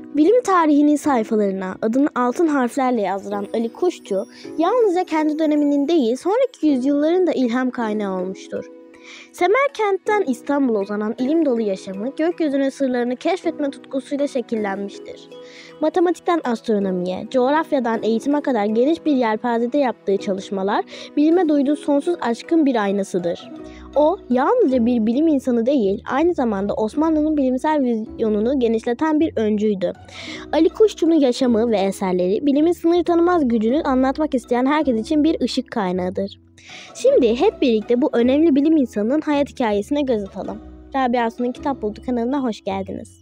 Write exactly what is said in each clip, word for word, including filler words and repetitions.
Bilim tarihinin sayfalarına adını altın harflerle yazdıran Ali Kuşçu, yalnızca kendi döneminin değil, sonraki yüzyılların da ilham kaynağı olmuştur. Semerkant'ten İstanbul'a uzanan ilim dolu yaşamı, gökyüzünün sırlarını keşfetme tutkusuyla şekillenmiştir. Matematikten astronomiye, coğrafyadan eğitime kadar geniş bir yelpazede yaptığı çalışmalar, bilime duyduğu sonsuz aşkın bir aynasıdır. O, yalnızca bir bilim insanı değil, aynı zamanda Osmanlı'nın bilimsel vizyonunu genişleten bir öncüydü. Ali Kuşçu'nun yaşamı ve eserleri, bilimin sınır tanımaz gücünü anlatmak isteyen herkes için bir ışık kaynağıdır. Şimdi hep birlikte bu önemli bilim insanının hayat hikayesine göz atalım. Rabia Sun'un Kitap Buldu kanalına hoş geldiniz.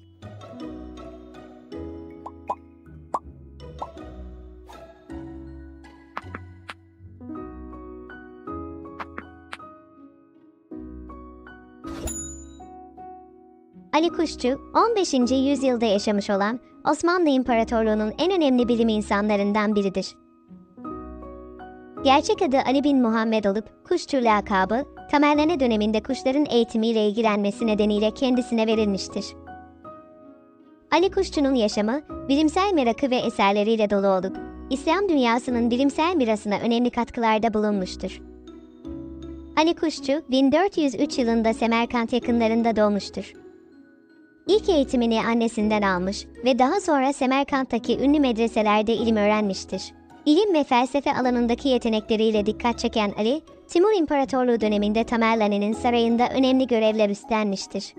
Ali Kuşçu, on beşinci yüzyılda yaşamış olan Osmanlı İmparatorluğu'nun en önemli bilim insanlarından biridir. Gerçek adı Ali bin Muhammed olup, Kuşçu lakabı, Tamerlane döneminde kuşların eğitimiyle ilgilenmesi nedeniyle kendisine verilmiştir. Ali Kuşçu'nun yaşamı, bilimsel merakı ve eserleriyle dolu olup, İslam dünyasının bilimsel mirasına önemli katkılarda bulunmuştur. Ali Kuşçu, bin dört yüz üç yılında Semerkant yakınlarında doğmuştur. İlk eğitimini annesinden almış ve daha sonra Semerkant'taki ünlü medreselerde ilim öğrenmiştir. İlim ve felsefe alanındaki yetenekleriyle dikkat çeken Ali, Timur İmparatorluğu döneminde Tamerlane'nin sarayında önemli görevler üstlenmiştir.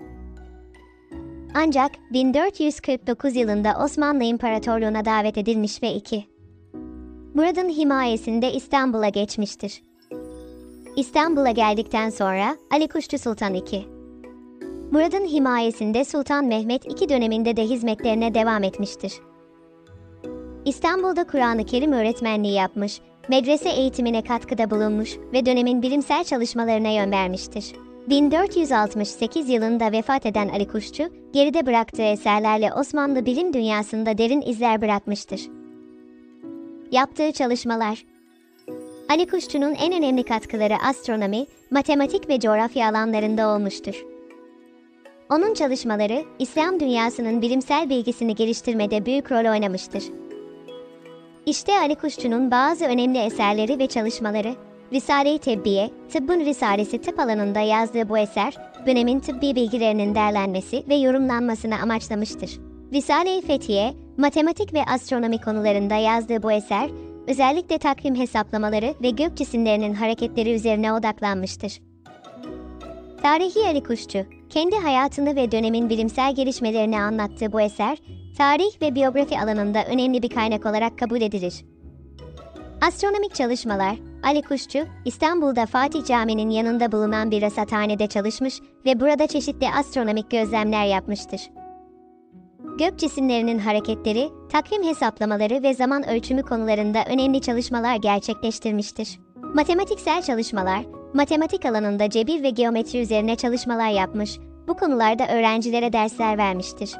Ancak bin dört yüz kırk dokuz yılında Osmanlı İmparatorluğu'na davet edilmiş ve iki. Murad'ın himayesinde İstanbul'a geçmiştir. İstanbul'a geldikten sonra Ali Kuşçu Sultan iki. Murad'ın himayesinde Sultan Mehmet iki döneminde de hizmetlerine devam etmiştir. İstanbul'da Kur'an-ı Kerim öğretmenliği yapmış, medrese eğitimine katkıda bulunmuş ve dönemin bilimsel çalışmalarına yön vermiştir. bin dört yüz altmış sekiz yılında vefat eden Ali Kuşçu, geride bıraktığı eserlerle Osmanlı bilim dünyasında derin izler bırakmıştır. Yaptığı çalışmalar. Ali Kuşçu'nun en önemli katkıları astronomi, matematik ve coğrafya alanlarında olmuştur. Onun çalışmaları, İslam dünyasının bilimsel bilgisini geliştirmede büyük rol oynamıştır. İşte Ali Kuşçu'nun bazı önemli eserleri ve çalışmaları. Risale-i Tebbiye, tıbbın risalesi tıp alanında yazdığı bu eser, dönemin tıbbi bilgilerinin derlenmesi ve yorumlanmasını amaçlamıştır. Risale-i Fethiye, matematik ve astronomi konularında yazdığı bu eser, özellikle takvim hesaplamaları ve gök cisimlerinin hareketleri üzerine odaklanmıştır. Tarihi Ali Kuşçu, kendi hayatını ve dönemin bilimsel gelişmelerini anlattığı bu eser, tarih ve biyografi alanında önemli bir kaynak olarak kabul edilir. Astronomik çalışmalar. Ali Kuşçu, İstanbul'da Fatih Camii'nin yanında bulunan bir rasathanede çalışmış ve burada çeşitli astronomik gözlemler yapmıştır. Gök cisimlerinin hareketleri, takvim hesaplamaları ve zaman ölçümü konularında önemli çalışmalar gerçekleştirmiştir. Matematiksel çalışmalar, matematik alanında cebir ve geometri üzerine çalışmalar yapmış, bu konularda öğrencilere dersler vermiştir.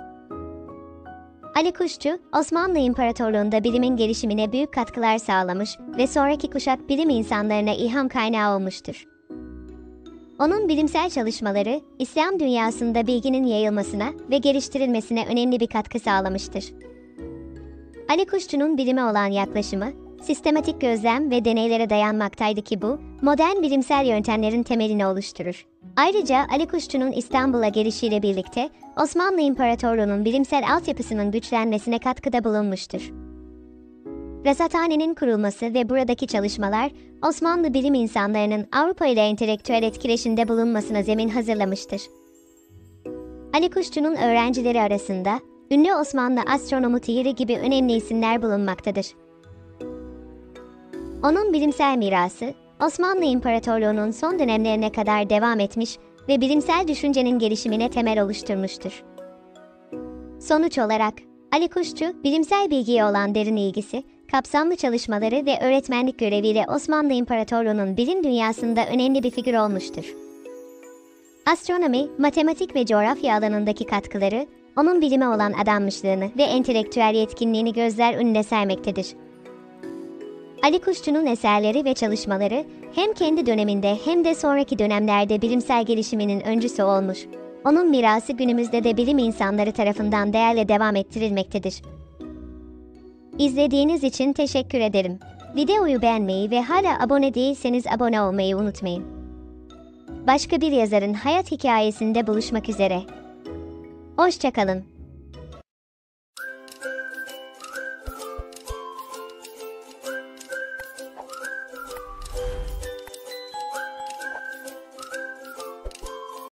Ali Kuşçu, Osmanlı İmparatorluğu'nda bilimin gelişimine büyük katkılar sağlamış ve sonraki kuşak bilim insanlarına ilham kaynağı olmuştur. Onun bilimsel çalışmaları, İslam dünyasında bilginin yayılmasına ve geliştirilmesine önemli bir katkı sağlamıştır. Ali Kuşçu'nun bilime olan yaklaşımı, sistematik gözlem ve deneylere dayanmaktaydı ki bu, modern bilimsel yöntemlerin temelini oluşturur. Ayrıca Ali Kuşçu'nun İstanbul'a gelişiyle birlikte Osmanlı İmparatorluğu'nun bilimsel altyapısının güçlenmesine katkıda bulunmuştur. Rasathanenin kurulması ve buradaki çalışmalar, Osmanlı bilim insanlarının Avrupa ile entelektüel etkileşimde bulunmasına zemin hazırlamıştır. Ali Kuşçu'nun öğrencileri arasında, ünlü Osmanlı astronomu Tihri gibi önemli isimler bulunmaktadır. Onun bilimsel mirası, Osmanlı İmparatorluğu'nun son dönemlerine kadar devam etmiş ve bilimsel düşüncenin gelişimine temel oluşturmuştur. Sonuç olarak, Ali Kuşçu, bilimsel bilgiye olan derin ilgisi, kapsamlı çalışmaları ve öğretmenlik göreviyle Osmanlı İmparatorluğu'nun bilim dünyasında önemli bir figür olmuştur. Astronomi, matematik ve coğrafya alanındaki katkıları, onun bilime olan adanmışlığını ve entelektüel yetkinliğini gözler önüne sermektedir. Ali Kuşçu'nun eserleri ve çalışmaları hem kendi döneminde hem de sonraki dönemlerde bilimsel gelişiminin öncüsü olmuş, Onun mirası günümüzde de bilim insanları tarafından değerle devam ettirilmektedir. İzlediğiniz için teşekkür ederim. Videoyu beğenmeyi ve hala abone değilseniz abone olmayı unutmayın. Başka bir yazarın hayat hikayesinde buluşmak üzere. Hoşça kalın.